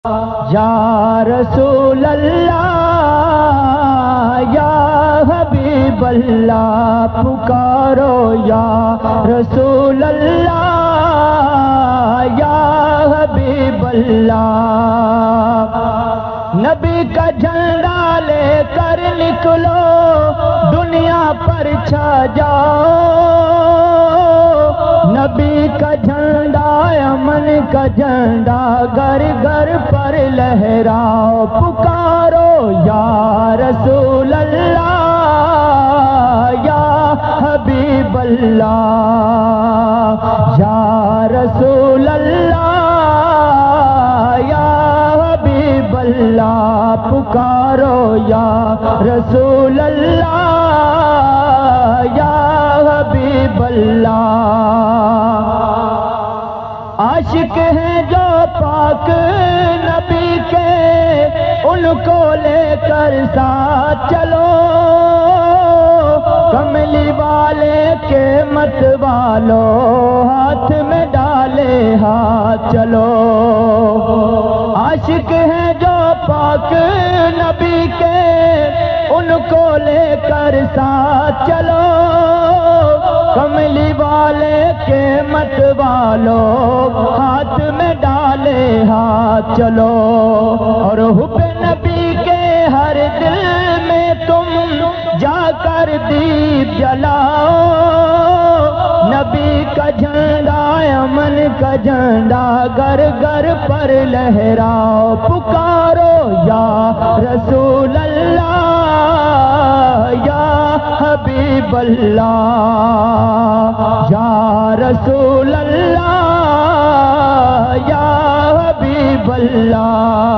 یا رسول اللہ یا حبیب اللہ پکارو یا رسول اللہ یا حبیب اللہ نبی کا جھنڈا لے کر نکلو دنیا پر چھا جاؤ نبی کا جھنڈا امن کا جھنڈا گھر گھر پر لہراؤ پکارو یا رسول اللہ یا حبیب اللہ یا رسول اللہ یا حبیب اللہ پکارو یا رسول اللہ یا حبیب اللہ عاشق ہیں جو پاک نبی کے ان کو لے کر ساتھ چلو کملی والے کے مت والو ہاتھ میں ڈالے ہاتھ چلو عاشق ہیں جو پاک نبی کے ان کو لے کر ساتھ چلو کملی والے کے مت والو ہاتھ میں ڈالے ہاتھ چلو اور حب نبی کے ہر دل میں تم جا کر دیپ جلاؤ نبی کا جھنڈا امن کا جھنڈا گھر گھر پر لہراؤ پکارو یا رسول اللہ یا حبیب اللہ یا رسول اللہ یا حبیب اللہ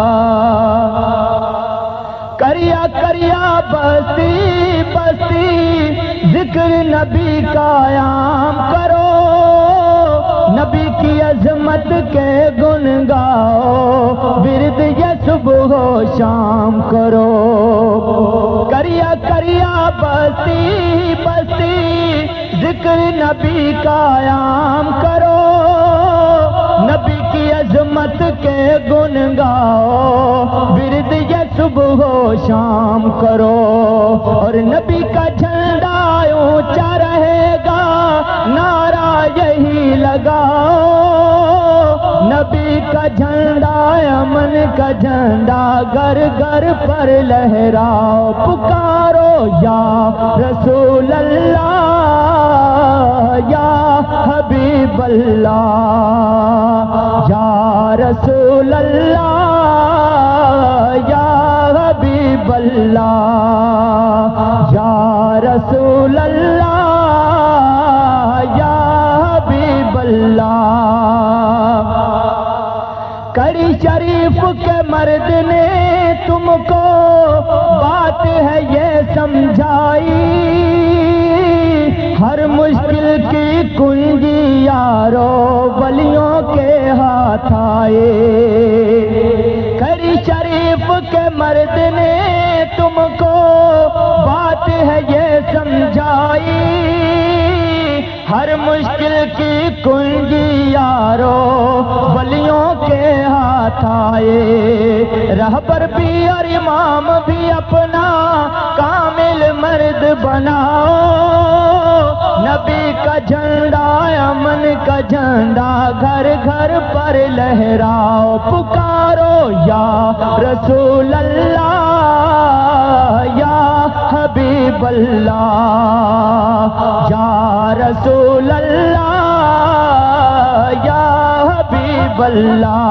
کریا کریا بستی بستی ذکر نبی کا عام کرو نبی کی عظمت کے گن گاؤ ورد یہ صبح و شام کرو کریا کریا بستی بستی ذکر نبی کا عام کرو نبی کی عظمت کے گن گاؤ ورد یہ صبح و شام کرو اور نبی کا جھنڈا اونچا رہے گا نعرہ یہی لگاؤ نبی کا جھنڈا امن کا جھنڈا گھر گھر پر لہراؤ پکارو یا رسول اللہ یا حبیب اللہ یا رسول اللہ یا حبیب اللہ یا رسول اللہ یا حبیب اللہ کڑی شریف کے مرد نے تم کو بات ہے یہ سمجھائی ہر مشکل کی کنجی یارو ولیوں کے ہاتھ آئے کڑی شریف کے مرد نے تم کو بات ہے یہ سمجھائی ہر مشکل کی کنجی یارو ولیوں کے ہاتھ آئے رہبر بھی اور امام بھی اپنا کامل مرد بناؤ نبی کا جھنڈا امن کا جھنڈا گھر گھر پر لہراؤ پکارو یا رسول اللہ یا حبیب اللہ یا رسول اللہ یا حبیب اللہ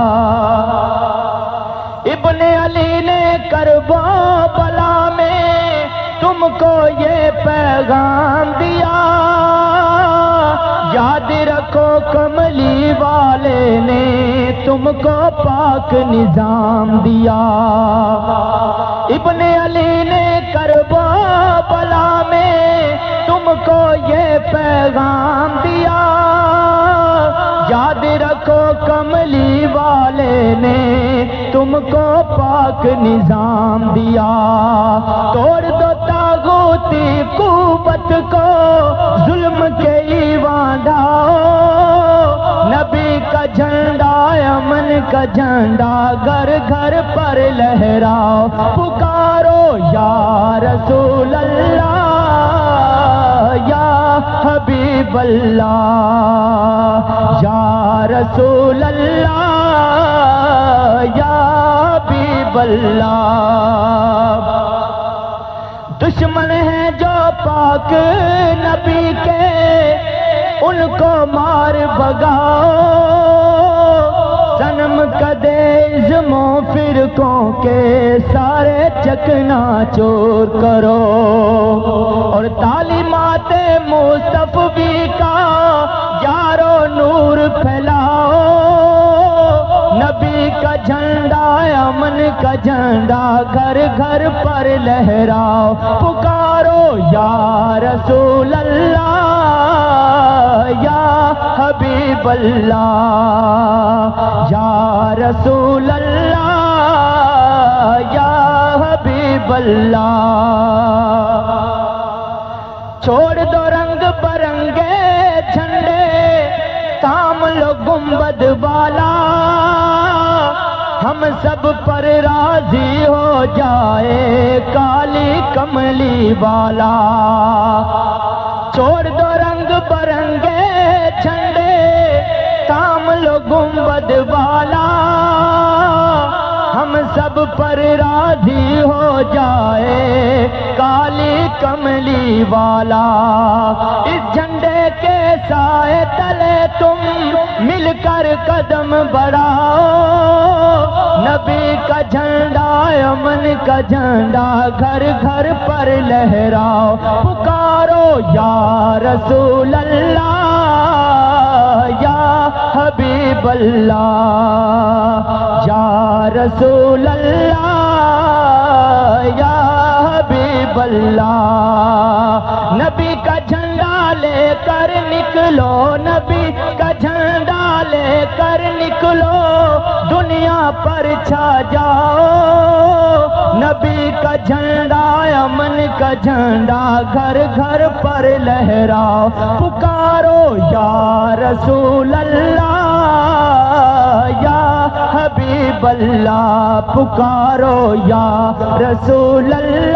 ابن علی نے کربلا میں تم کو یہ پیغام دیا یاد رکھو کملی والے نے تم کو پاک نظام دیا ابن علی نے کربلا میں تم کو یہ پیغام دیا یاد رکھو کملی والے نے تم کو پاک نظام دیا توڑ دو طاغوتی قوت کو ظلم کے ایوان ڈھاؤ نبی کا جھنڈا امن کا جھنڈا گھر گھر پر لہراؤ پکارو یا رسول اللہ یا حبیب اللہ یا رسول اللہ یا حبیب اللہ دشمن ہیں جو پاک نبی کے ان کو مار بھگاؤ صنم کدے ازموں فرقوں کے سارے چکنا چور کرو اور تعلیمات مصطفی کا یارو نور پھیلاؤ نبی کا جھنڈا امن کا جھنڈا گھر گھر پر لہراؤ پکارو یا رسول اللہ یا حبیب اللہ یا رسول اللہ یا حبیب اللہ چھوڑ دو رنگ برنگے جھنڈے تام لو گنبد والا ہم سب پر راضی ہو جائے کالی کملی والا چھوڑ دو رنگ برنگے جھنڈے تام لو گنبد والا ہم سب پر راضی ہو جائے کالی کملی والا اس جھنڈے کے سائے تلے تم مل کر قدم بڑھاؤ نبی کا جھنڈا امن کا جھنڈا گھر گھر پر لہراؤ پکارو یا رسول اللہ یا حبیب اللہ یا رسول اللہ یا حبیب اللہ نبی کا جھنڈا لے کر نکلو نبی کا جھنڈا لے کر نکلو دنیا پر چھا جاؤ نبی کا جھنڈا امن کا جھنڈا گھر گھر پر لہراؤ پکارو یا رسول اللہ یا حبیب اللہ پکارو یا رسول اللہ